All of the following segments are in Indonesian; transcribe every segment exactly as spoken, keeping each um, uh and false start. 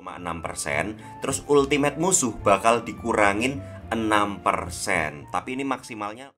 koma enam persen, terus ultimate musuh bakal dikurangin enam persen. Tapi ini maksimalnya.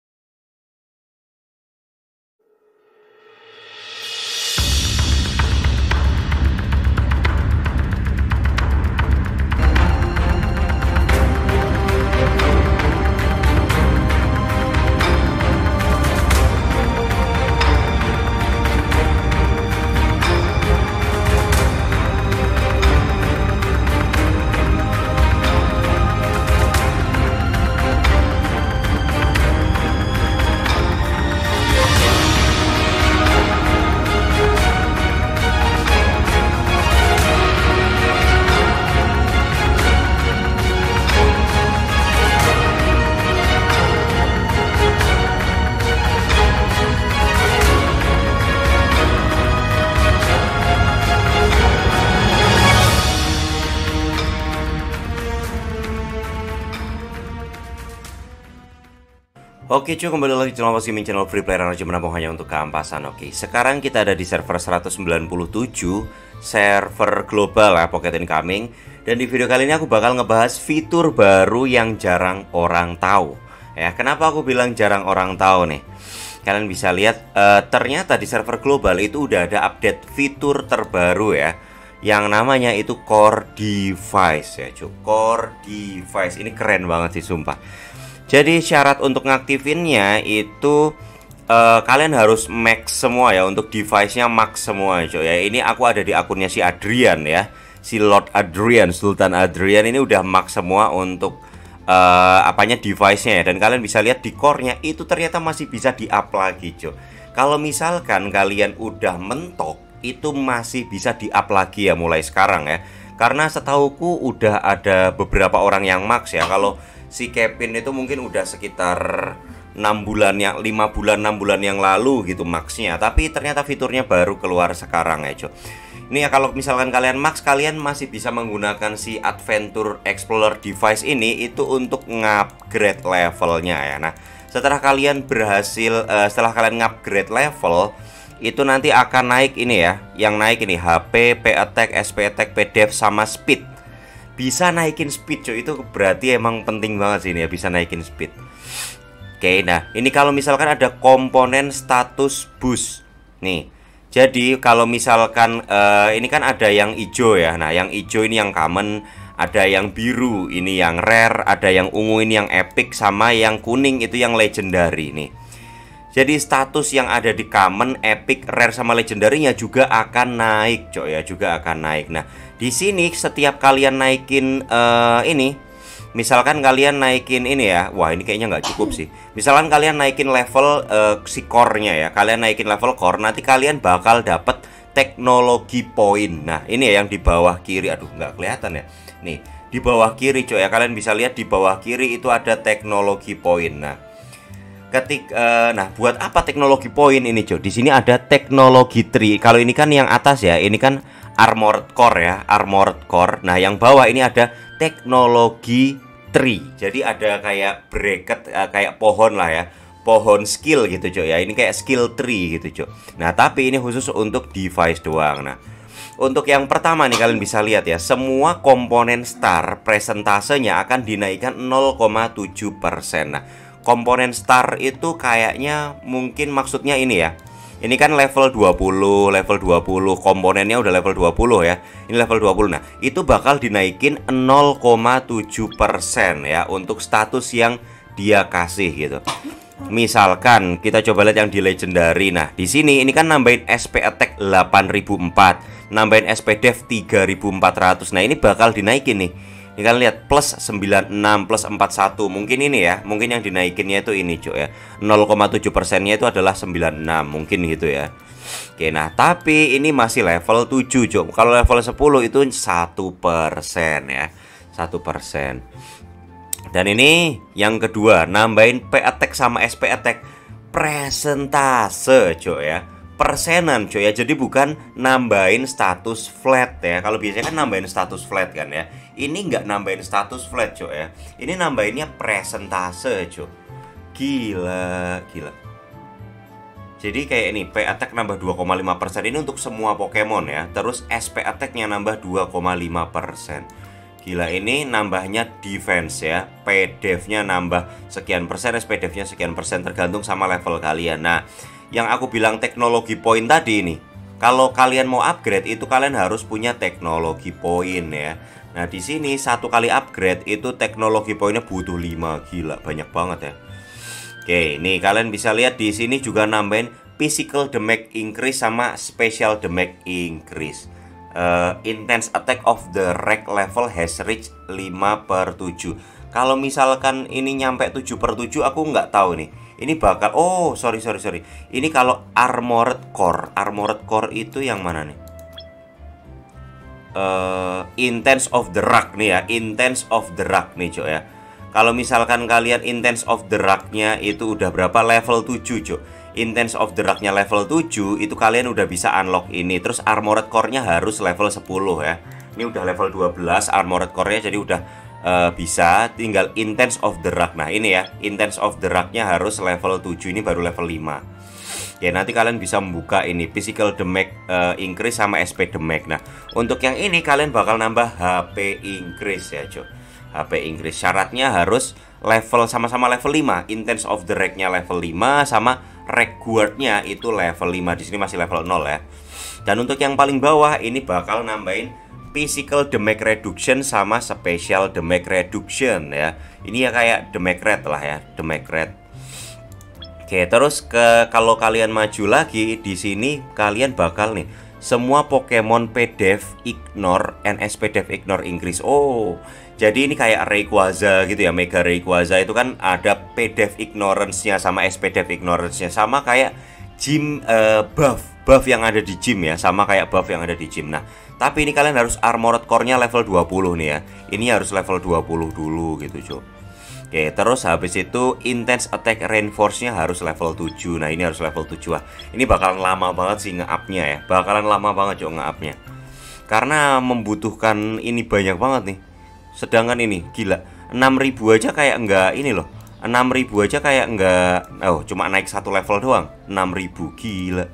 Oke cuy, kembali lagi di channel Gaming, channel free player yang menampung hanya untuk keampasan. Oke, sekarang kita ada di server seratus sembilan puluh tujuh, server global ya, Pocket Incoming. Dan di video kali ini aku bakal ngebahas fitur baru yang jarang orang tahu. Ya, kenapa aku bilang jarang orang tahu nih? Kalian bisa lihat, uh, ternyata di server global itu udah ada update fitur terbaru ya, yang namanya itu Core Device ya cuy. Core Device ini keren banget sih sumpah. Jadi syarat untuk ngaktifinnya itu uh, kalian harus max semua ya, untuk device-nya max semua coy ya. Ini aku ada di akunnya si Adrian ya, si Lord Adrian, Sultan Adrian ini udah max semua untuk uh, apanya device-nya ya. Dan kalian bisa lihat di core-nya itu ternyata masih bisa di-up lagi coy. Kalau misalkan kalian udah mentok, itu masih bisa di-up lagi ya mulai sekarang ya. Karena setauku udah ada beberapa orang yang max ya. Kalau si Kevin itu mungkin udah sekitar enam bulan yang lima bulan enam bulan yang lalu gitu maxnya. Tapi ternyata fiturnya baru keluar sekarang ya cuy. Ini ya, kalau misalkan kalian max, kalian masih bisa menggunakan si Adventure Explorer device ini itu untuk ngupgrade levelnya ya. Nah, setelah kalian berhasil uh, setelah kalian ngupgrade level, itu nanti akan naik ini ya. Yang naik ini H P, P attack, S P attack, P def sama speed. Bisa naikin speed cuy, itu berarti emang penting banget sih ini ya, bisa naikin speed. Oke, nah ini kalau misalkan ada komponen status boost nih. Jadi kalau misalkan uh, ini kan ada yang hijau ya. Nah yang hijau ini yang common, ada yang biru ini yang rare, ada yang ungu ini yang epic, sama yang kuning itu yang legendary nih. Jadi status yang ada di common, epic, rare sama legendary-nya juga akan naik, coy ya, juga akan naik. Nah, di sini setiap kalian naikin uh, ini, misalkan kalian naikin ini ya, wah ini kayaknya nggak cukup sih. Misalkan kalian naikin level uh, si core-nya ya, kalian naikin level core, nanti kalian bakal dapet teknologi point. Nah, ini ya yang di bawah kiri, aduh nggak kelihatan ya. Nih, di bawah kiri, coy ya, kalian bisa lihat di bawah kiri itu ada teknologi point. Nah, ketik uh, nah buat apa teknologi point ini cuy? Di sini ada teknologi tree. Kalau ini kan yang atas ya, ini kan armored core ya, armored core. Nah yang bawah ini ada teknologi tree. Jadi ada kayak bracket, uh, kayak pohon lah ya, pohon skill gitu cuy ya. Ini kayak skill tree gitu cuy. Nah tapi ini khusus untuk device doang. Nah untuk yang pertama nih kalian bisa lihat ya, semua komponen star presentasenya akan dinaikkan nol koma tujuh persen. Nah komponen star itu kayaknya mungkin maksudnya ini ya. Ini kan level dua puluh, level dua puluh, komponennya udah level dua puluh ya. Ini level dua puluh. Nah, itu bakal dinaikin nol koma tujuh persen ya untuk status yang dia kasih gitu. Misalkan kita coba lihat yang di legendary. Nah, di sini ini kan nambahin S P attack delapan ribu empat, nambahin S P def tiga ribu empat ratus. Nah, ini bakal dinaikin nih. Ini kalian lihat plus sembilan puluh enam, plus empat puluh satu. Mungkin ini ya, mungkin yang dinaikinnya itu ini cuy ya, nol koma tujuh persennya itu adalah sembilan puluh enam, mungkin gitu ya. Oke, nah tapi ini masih level tujuh cuy. Kalau level sepuluh itu satu persen ya, satu persen. Dan ini yang kedua, nambahin P attack sama S P attack presentase cuy ya, persenan cuy ya. Jadi bukan nambahin status flat ya. Kalau biasanya kan nambahin status flat kan ya. Ini nggak nambahin status flat cuy ya. Ini nambahinnya presentase cuy. Gila, gila. Jadi kayak ini, P attack nambah dua koma lima persen ini untuk semua Pokemon ya. Terus S P attack-nya nambah dua koma lima persen. Gila, ini nambahnya defense ya. P def-nya nambah sekian persen, S P def-nya sekian persen, tergantung sama level kalian. Nah, yang aku bilang teknologi point tadi ini, kalau kalian mau upgrade itu kalian harus punya teknologi point ya. Nah, di sini satu kali upgrade itu teknologi poinnya butuh lima. Gila, banyak banget ya. Oke, nih kalian bisa lihat di sini juga nambahin physical damage increase sama special damage increase. Uh, intense attack of the rank level has reached lima per tujuh. Kalau misalkan ini nyampe tujuh per tujuh aku nggak tahu nih. Ini bakal, oh sorry sorry sorry. Ini kalau armored core, armored core itu yang mana nih? Uh, intense of the rock nih ya, intense of the rock nih Cok ya. Kalau misalkan kalian intense of the rock-nya itu udah berapa? Level tujuh Cok. Intense of the rock-nya level tujuh itu kalian udah bisa unlock ini. Terus armored core-nya harus level sepuluh ya. Ini udah level dua belas armored core-nya, jadi udah uh, bisa. Tinggal intense of the rock. Nah ini ya, intense of the rock-nya harus level tujuh, ini baru level lima. Ya nanti kalian bisa membuka ini physical damage uh, increase sama S P damage. Nah untuk yang ini kalian bakal nambah H P increase ya Cok. H P increase syaratnya harus level sama-sama level lima. Intense of the rank-nya level lima sama Reward-nya itu level lima. Di sini masih level nol ya. Dan untuk yang paling bawah ini bakal nambahin physical damage reduction sama special damage reduction ya. Ini ya kayak damage rate lah ya, damage rate. Oke, terus ke kalau kalian maju lagi di sini kalian bakal nih semua Pokemon P def ignore and S P def ignore increase. Oh, jadi ini kayak Rayquaza gitu ya, Mega Rayquaza itu kan ada P def ignorance-nya sama S P def ignorance-nya, sama kayak gym uh, buff buff yang ada di gym ya, sama kayak buff yang ada di gym. Nah, tapi ini kalian harus armored core-nya level dua puluh nih ya. Ini harus level dua puluh dulu gitu, Cuk. Oke, terus habis itu intense attack reinforce-nya harus level tujuh. Nah, ini harus level tujuh. Wah, ini bakalan lama banget sih nge-up-nya ya. Bakalan lama banget Cuk nge-up-nya. Karena membutuhkan ini banyak banget nih. Sedangkan ini gila, enam ribu aja kayak enggak ini loh. enam ribu aja kayak enggak, oh cuma naik satu level doang. enam ribu gila.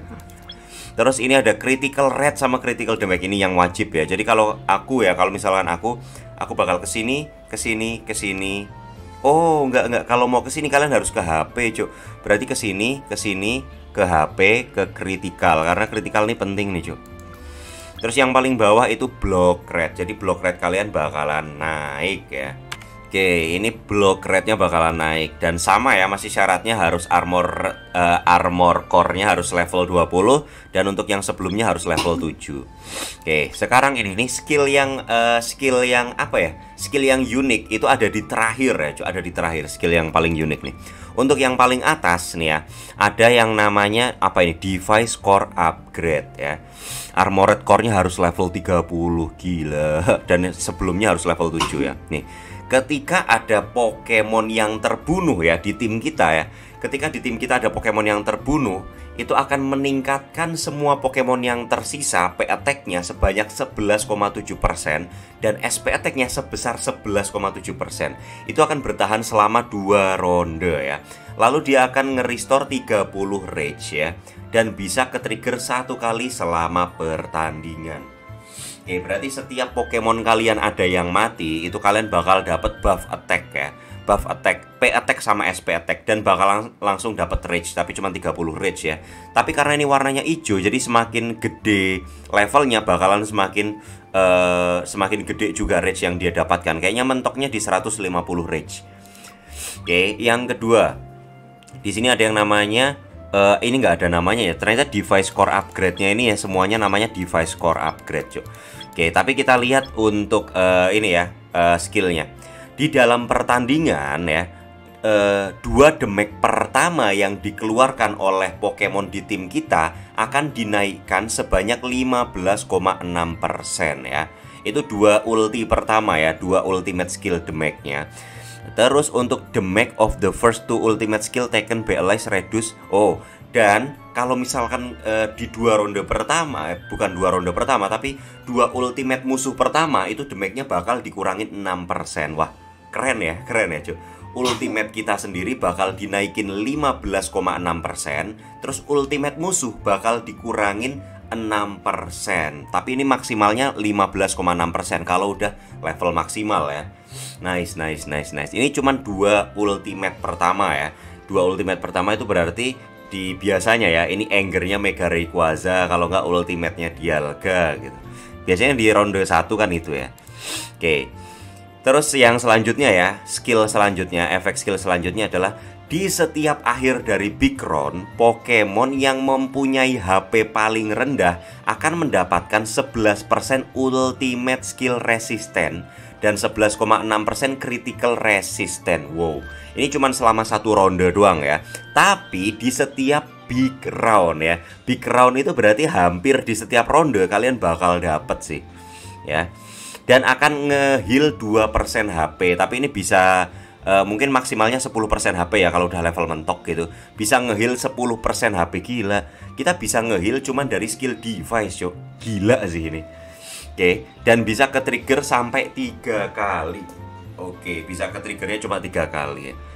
Terus ini ada critical rate sama critical damage, ini yang wajib ya. Jadi kalau aku ya, kalau misalkan aku aku bakal kesini, kesini, kesini. Oh, enggak enggak. Kalau mau kesini kalian harus ke H P, Cuk. Berarti kesini, kesini, ke H P, ke critical. Karena critical ini penting nih, Cuk. Terus yang paling bawah itu block rate. Jadi block rate kalian bakalan naik ya. Oke, ini block rate-nya bakalan naik. Dan sama ya, masih syaratnya harus armor uh, armor core-nya harus level dua puluh. Dan untuk yang sebelumnya harus level tujuh. Oke, sekarang ini nih skill yang uh, skill yang apa ya? Skill yang unik itu ada di terakhir ya, ada di terakhir skill yang paling unik nih. Untuk yang paling atas nih ya, ada yang namanya apa ini? Device core upgrade ya. Armored core-nya harus level tiga puluh, gila. Dan sebelumnya harus level tujuh ya. Nih, ketika ada Pokemon yang terbunuh ya di tim kita ya. Ketika di tim kita ada Pokemon yang terbunuh, itu akan meningkatkan semua Pokemon yang tersisa P attack-nya sebanyak sebelas koma tujuh persen dan S P attack-nya sebesar sebelas koma tujuh persen. Itu akan bertahan selama dua ronde ya. Lalu dia akan nge-restore tiga puluh rage ya. Dan bisa ke-trigger satu kali selama pertandingan. Oke, berarti setiap Pokemon kalian ada yang mati, itu kalian bakal dapat buff attack ya. Buff attack, P attack sama S P attack. Dan bakal lang langsung dapat rage, tapi cuma tiga puluh rage ya. Tapi karena ini warnanya hijau, jadi semakin gede levelnya bakalan semakin uh, semakin gede juga rage yang dia dapatkan. Kayaknya mentoknya di seratus lima puluh rage. Oke, yang kedua, di sini ada yang namanya Uh, ini nggak ada namanya ya. Ternyata device core upgrade-nya ini ya semuanya namanya device core upgrade, Cuk. Oke, tapi kita lihat untuk uh, ini ya uh, skillnya. Di dalam pertandingan ya, uh, dua damage pertama yang dikeluarkan oleh Pokemon di tim kita akan dinaikkan sebanyak lima belas koma enam persen ya. Itu dua ulti pertama ya, dua ultimate skill damage-nya. Terus untuk damage of the first two ultimate skill taken by allies reduce. Oh, dan kalau misalkan uh, di dua ronde pertama, eh, bukan dua ronde pertama, tapi dua ultimate musuh pertama itu damage-nya bakal dikurangin enam persen. Wah, keren ya, keren ya cuy. ultimate kita sendiri bakal dinaikin lima belas koma enam persen, terus ultimate musuh bakal dikurangin enam persen. Tapi ini maksimalnya lima belas koma enam persen kalau udah level maksimal ya. Nice, nice, nice, nice. Ini cuma dua ultimate pertama ya. Dua ultimate pertama itu berarti di biasanya ya, ini angernya Mega Rayquaza, kalau nggak ultimate-nya Dialga gitu. Biasanya di ronde satu kan itu ya. Oke. Terus yang selanjutnya ya, skill selanjutnya, efek skill selanjutnya adalah di setiap akhir dari Big Round, Pokemon yang mempunyai H P paling rendah akan mendapatkan sebelas persen ultimate skill resisten dan sebelas koma enam persen critical resisten. Wow, ini cuma selama satu ronde doang ya. Tapi di setiap Big Round ya, Big Round itu berarti hampir di setiap ronde kalian bakal dapet sih ya. Dan akan nge-heal dua persen H P. Tapi ini bisa uh, mungkin maksimalnya sepuluh persen H P ya kalau udah level mentok gitu. Bisa nge-heal sepuluh persen H P, gila. Kita bisa nge-heal cuman dari skill device, cok. Gila sih ini. Oke, dan bisa ke-trigger sampai tiga kali. Oke, bisa ke-triggernya cuma tiga kali ya.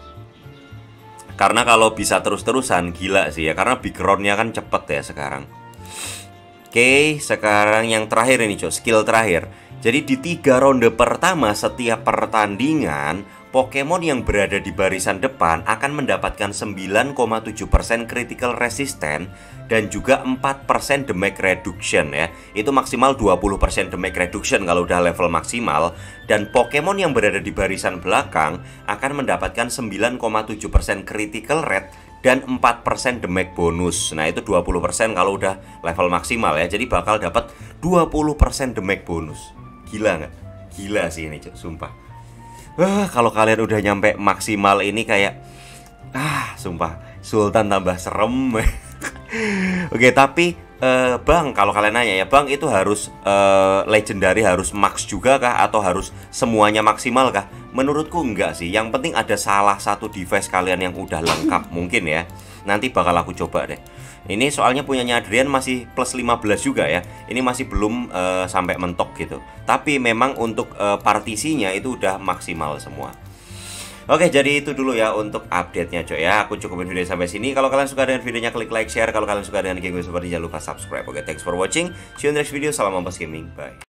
Karena kalau bisa terus-terusan gila sih ya. Karena Big Round-nya kan cepet ya sekarang. Oke, sekarang yang terakhir ini, cok, skill terakhir. Jadi di tiga ronde pertama setiap pertandingan, Pokemon yang berada di barisan depan akan mendapatkan sembilan koma tujuh persen critical resistance dan juga empat persen damage reduction ya. Itu maksimal dua puluh persen damage reduction kalau udah level maksimal. Dan Pokemon yang berada di barisan belakang akan mendapatkan sembilan koma tujuh persen critical rate dan empat persen damage bonus. Nah itu dua puluh persen kalau udah level maksimal ya. Jadi bakal dapat dua puluh persen damage bonus. Gila nggak? Gila sih ini, cok, sumpah. Wah, kalau kalian udah nyampe maksimal ini kayak ah, sumpah, Sultan tambah serem. Oke, tapi uh, Bang, kalau kalian nanya ya, Bang, itu harus uh, legendary, harus max juga kah? Atau harus semuanya maksimal kah? Menurutku enggak sih. Yang penting ada salah satu device kalian yang udah lengkap mungkin ya. Nanti bakal aku coba deh. Ini soalnya punyanya Adrian masih plus lima belas juga ya. Ini masih belum uh, sampai mentok gitu. Tapi memang untuk uh, partisinya itu udah maksimal semua. Oke, jadi itu dulu ya untuk update-nya, coy ya. Aku cukupin video sampai sini. Kalau kalian suka dengan videonya, klik like, share. Kalau kalian suka dengan game gue seperti, jangan lupa subscribe. Oke, thanks for watching. See you in the next video. Salam Ampas Gaming. Bye.